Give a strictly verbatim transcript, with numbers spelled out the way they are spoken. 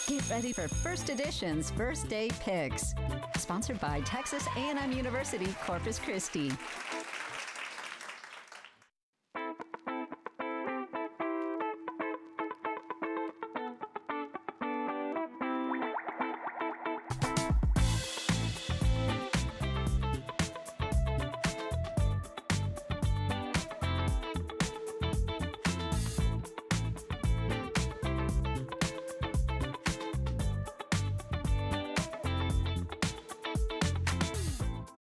Get ready for First Edition's First Day Picks, sponsored by Texas A and M University, Corpus Christi.